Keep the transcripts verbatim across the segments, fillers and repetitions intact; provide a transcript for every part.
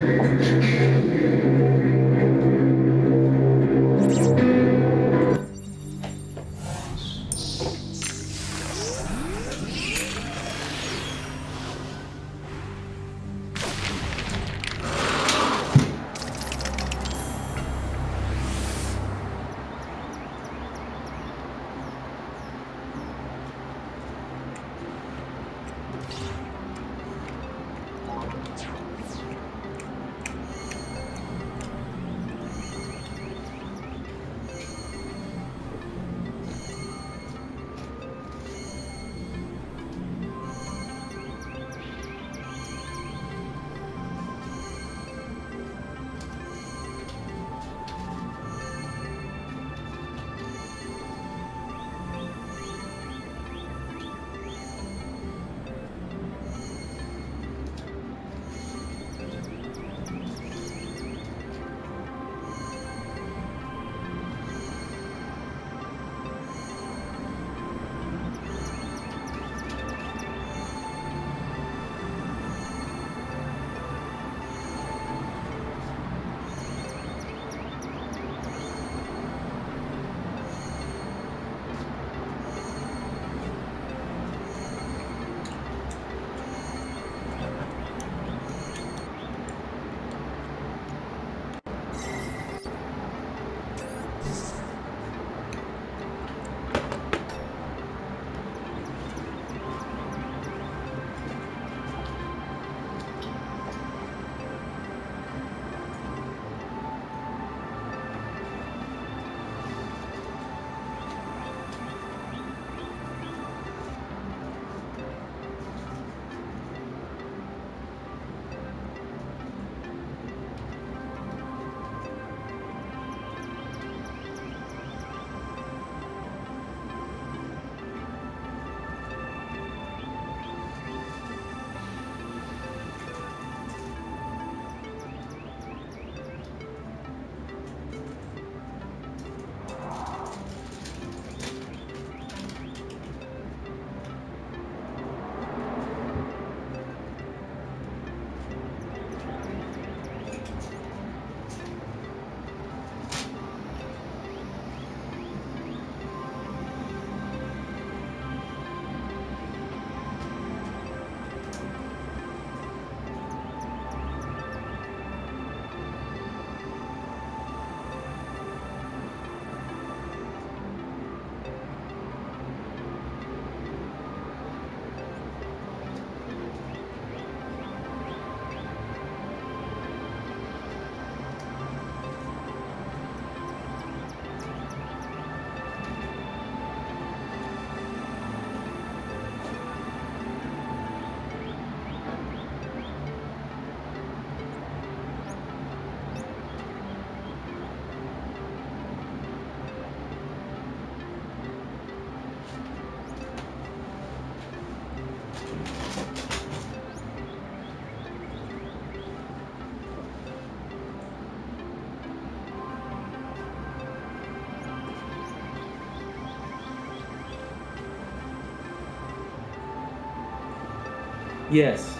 Yes.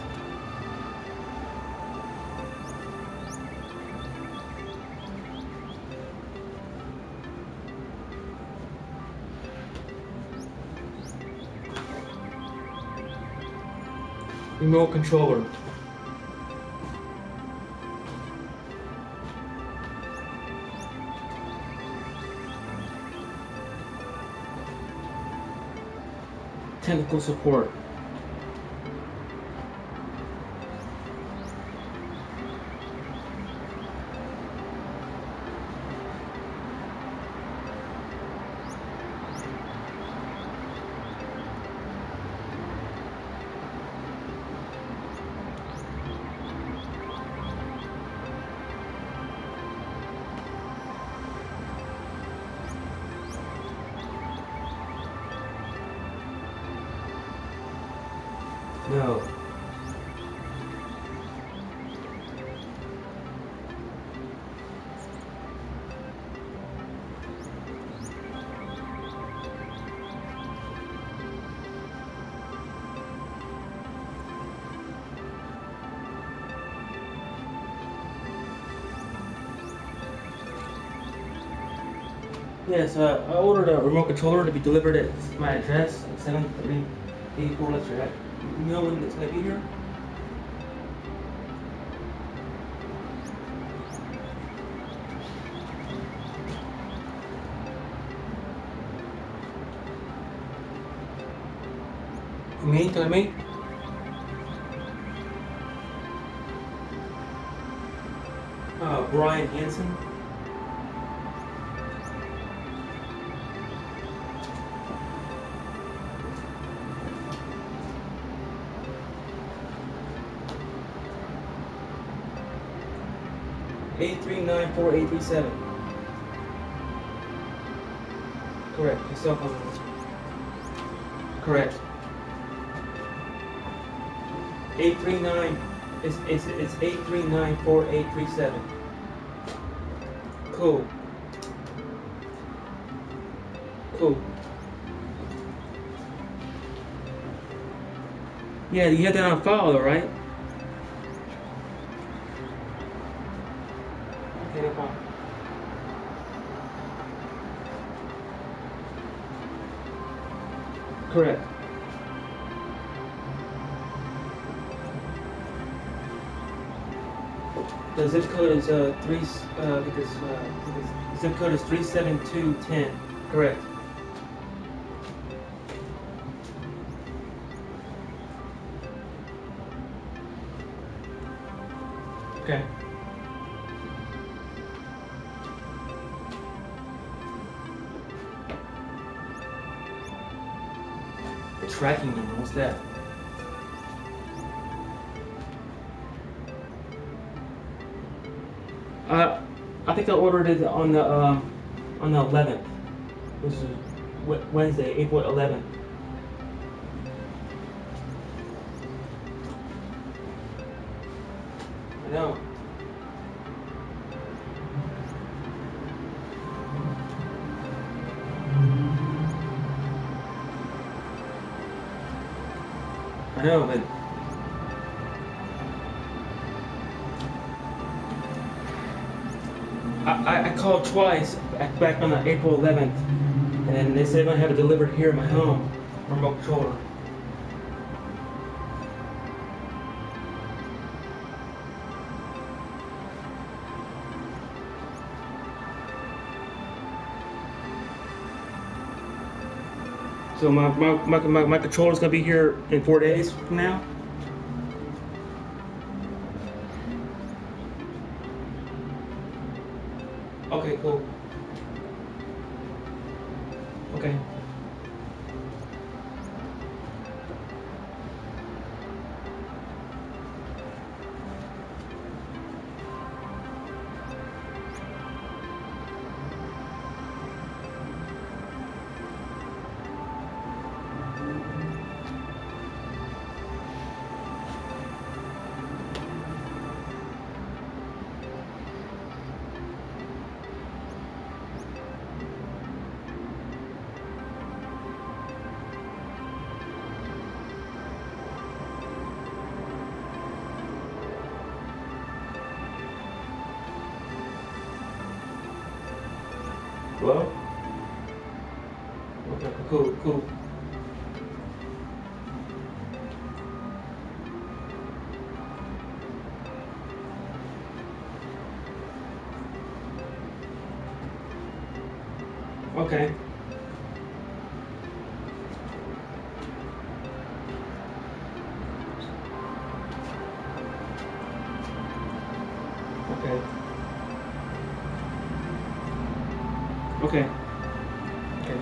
Remote controller. Technical support. No. Yes, uh, I ordered a remote controller to be delivered at my address, seven thirty eighty-four Leicester. You know when it's gonna be here? Me? Tell me? Uh, Brian Hansen. eight three nine four eight three seven. Correct. Your cell phone number. Correct. eight three nine. It's it's it's eight three nine four eight three seven. Cool. Cool. Yeah, you have that on file, though, right? Okay, no problem. Correct. The zip code is uh three uh because uh because zip code is three seven two ten. Correct. Okay. Tracking number. What's that? Uh, I think I ordered it on the um, on the eleventh. This is Wednesday, April eleventh. I know. I know, but I, I called twice back, back on the April eleventh, and they said I'm gonna have it delivered here at my home, remote controller. So my my, my, my, my controller's gonna be here in four days from now? Okay, cool. Okay. Hello? Okay, cool, cool. Okay. Okay. Okay. Okay.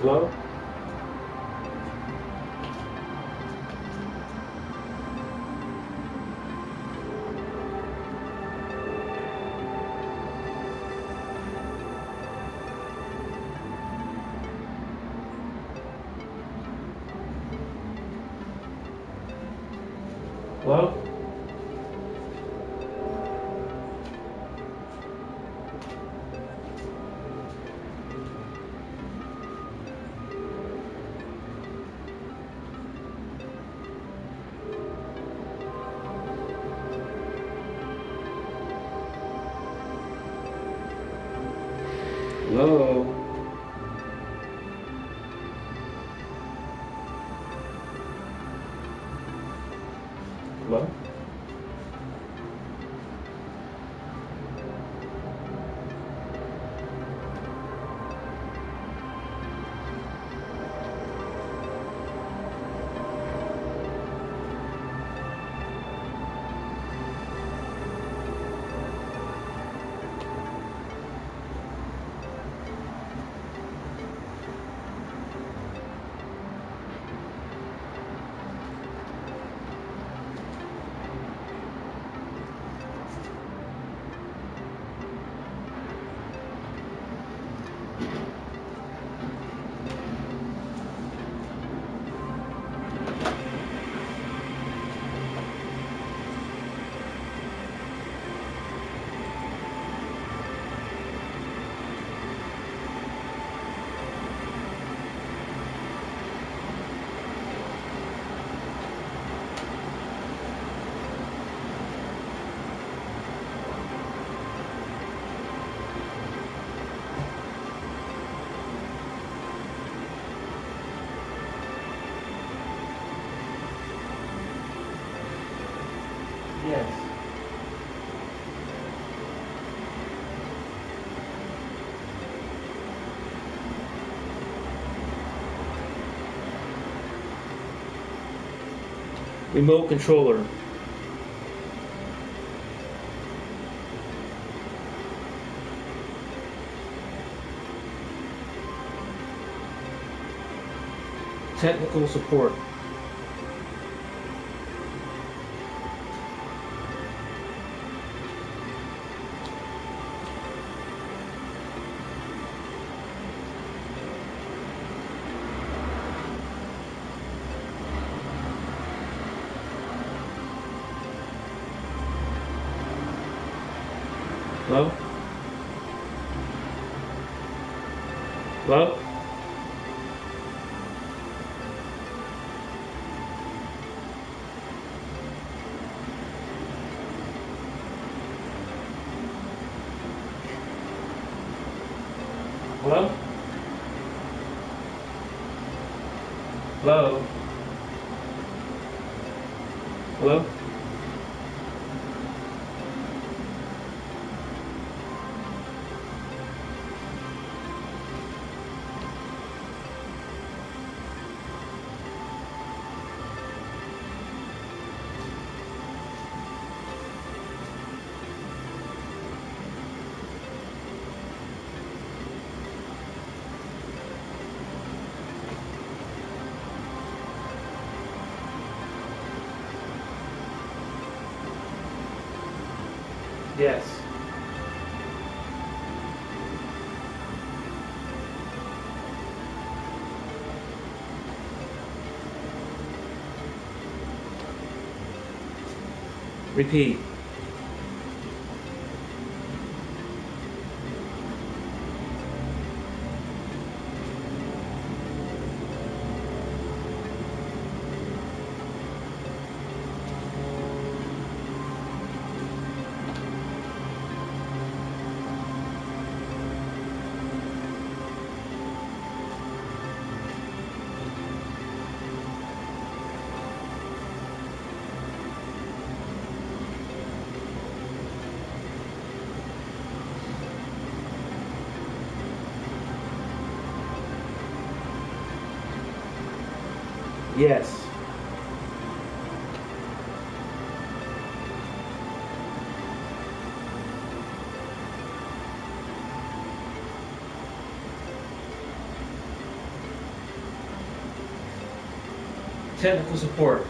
Hello? Hello? Hello? Hello? Yes. Remote controller. Technical support. Hello? Hello? Hello? Hello? Hello? Yes. Repeat. Yes. Technical support.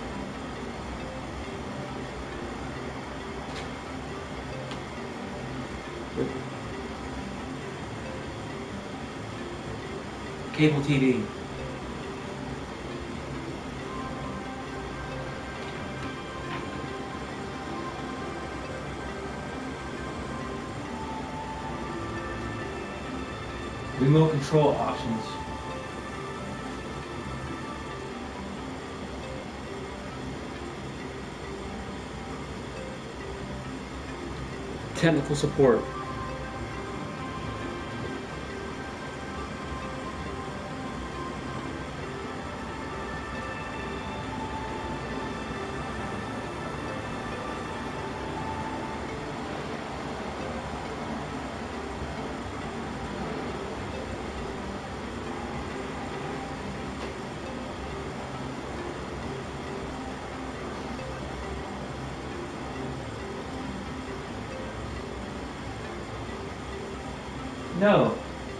Cable T V. Remote control options. Technical support. No.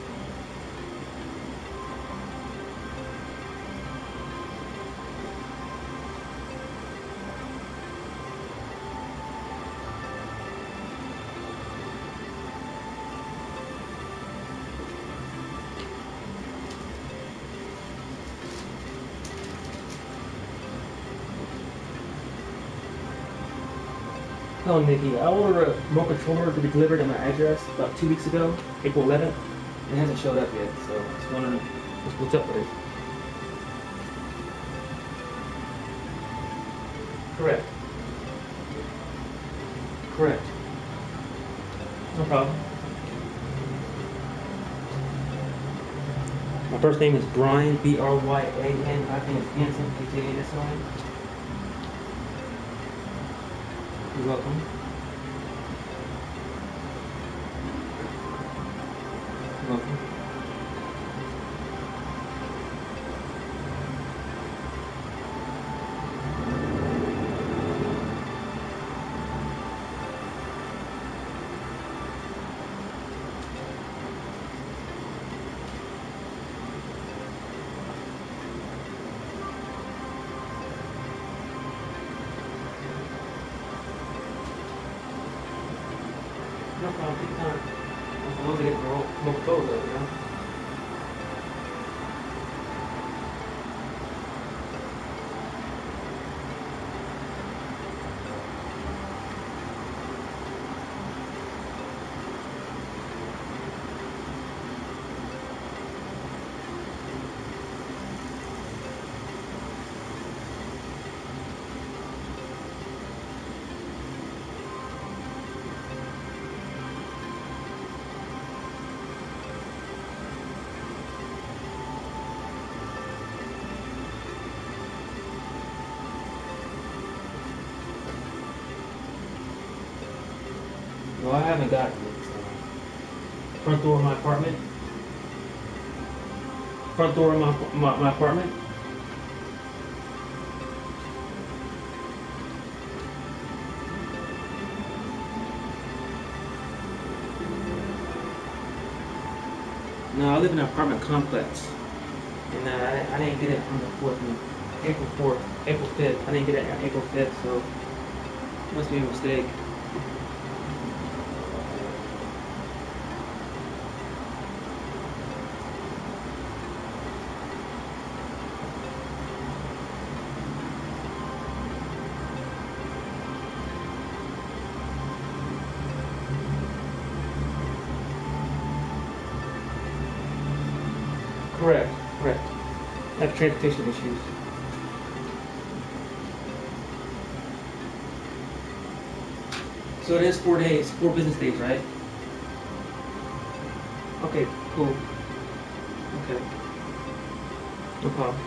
Hello, Nikki. I ordered a remote controller to be delivered at my address about two weeks ago, April eleventh. It hasn't showed up yet, so I was wondering what's, what's up with it. Correct. Correct. No problem. My first name is Brian, B R Y A N. Last name is Hanson, H A N S O N. You're welcome. You're welcome. No problem, take time. As long as I get the remote control though, you know? No, I haven't got it yet. So. Front door of my apartment. Front door of my, my, my apartment. No, I live in an apartment complex. And uh, I, I didn't get it on the fourth, April fourth, April fifth. I didn't get it on April fifth, so it must be a mistake. Correct, correct. I have transportation issues. So it is four days, four business days, right? Okay, cool. Okay. No problem.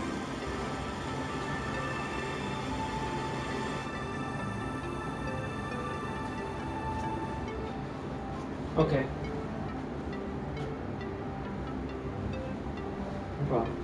Okay. No problem.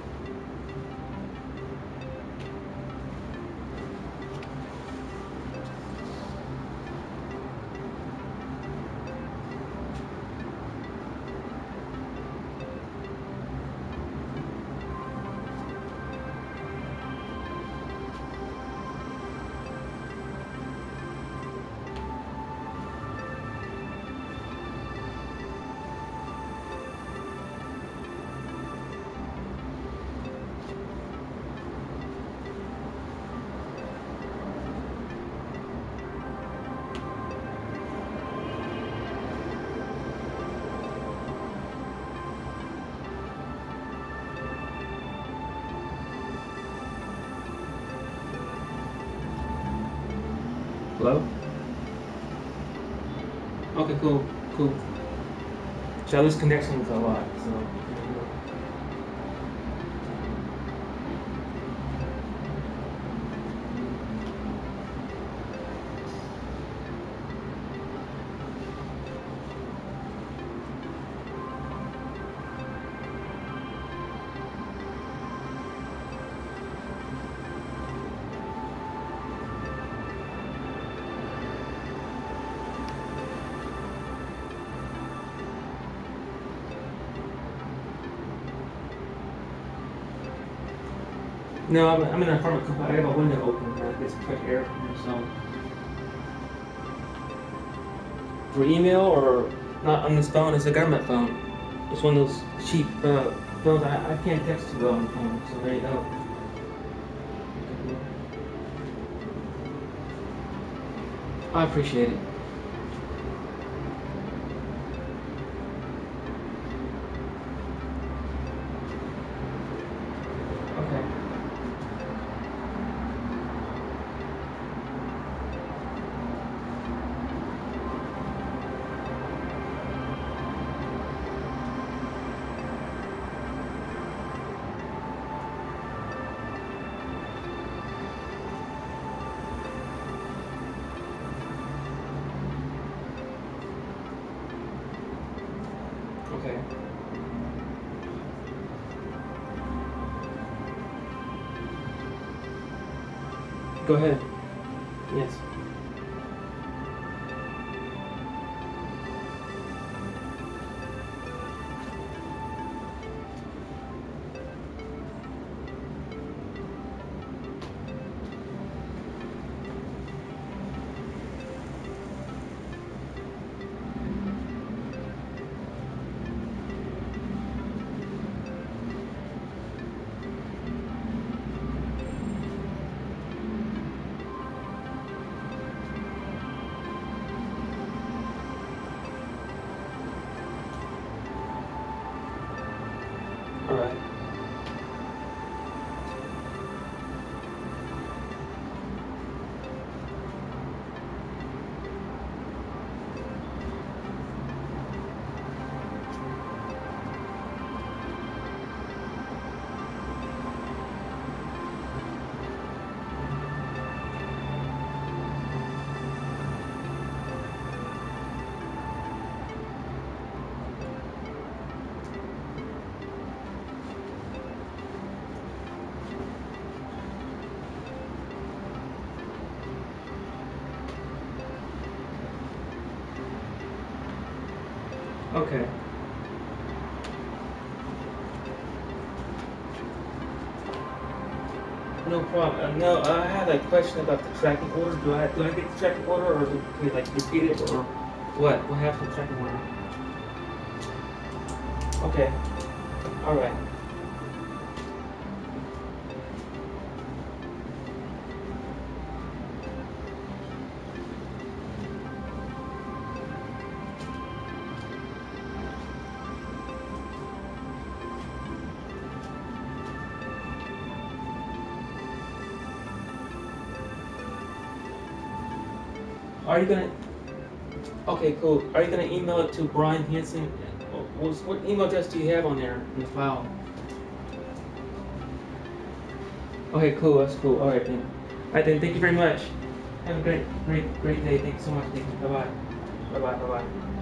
Hello? Okay, cool, cool. So I lose connections a lot, so. No, I'm, I'm in an apartment complex. I have a window open. I get some fresh air from here, so. For email or not on this phone, it's a government phone. It's one of those cheap uh, phones. I, I can't text too well on the phone, so there you go. I appreciate it. Okay. Okay. Go ahead. Yes. All right. Okay. No problem. Uh, no, I had a question about the tracking order. Do I do I get the tracking order, or do we like repeat it, or what? What happens to the tracking order? Okay. All right. Are you gonna? Okay, cool. Are you gonna email it to Brian Hanson? What, what email address do you have on there in the file? Okay, cool. That's cool. All right then. All right then. Thank you very much. Have a great, great, great day. Thank you so much. Thank you. Bye bye. Bye bye. Bye bye.